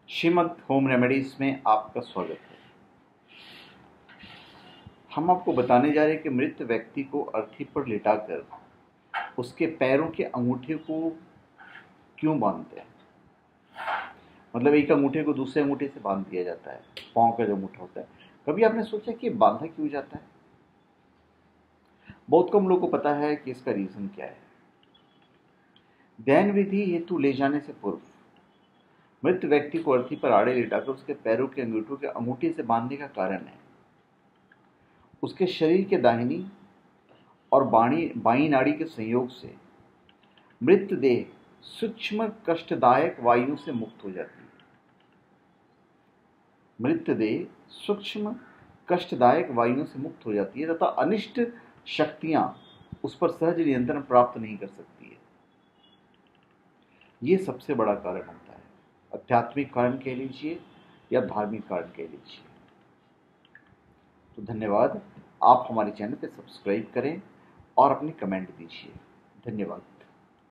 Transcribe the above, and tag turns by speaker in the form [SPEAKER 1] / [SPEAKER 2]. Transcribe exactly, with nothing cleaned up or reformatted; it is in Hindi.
[SPEAKER 1] श्रीमद् होम रेमेडीज में आपका स्वागत है। हम आपको बताने जा रहे हैं कि मृत व्यक्ति को अर्थी पर लिटाकर उसके पैरों के अंगूठे को क्यों बांधते हैं। मतलब एक अंगूठे को दूसरे अंगूठे से बांध दिया जाता है, पांव का जो अंगूठा होता है। कभी आपने सोचा कि बांधा क्यों जाता है? बहुत कम लोगों को पता है कि इसका रीजन क्या है। ध्यान विधि हेतु ले जाने से पूर्व मृत व्यक्ति को अर्थी पर आड़े लिटाकर उसके पैरों के अंगूठों के अंगूठे से बांधने का कारण है उसके शरीर के दाहिनी और बाणी बाईं नाड़ी के संयोग से मृत देह सूक्ष्म कष्टदायक वायु से मुक्त हो जाती है। मृत देह सूक्ष्म कष्टदायक वायु से मुक्त हो जाती है तथा अनिष्ट शक्तियां उस पर सहज नियंत्रण प्राप्त नहीं कर सकती है। यह सबसे बड़ा कारण होता है, आध्यात्मिक कारण कह लीजिए या धार्मिक कारण कह लीजिए। तो धन्यवाद। आप हमारे चैनल पे सब्सक्राइब करें और अपनी कमेंट दीजिए। धन्यवाद।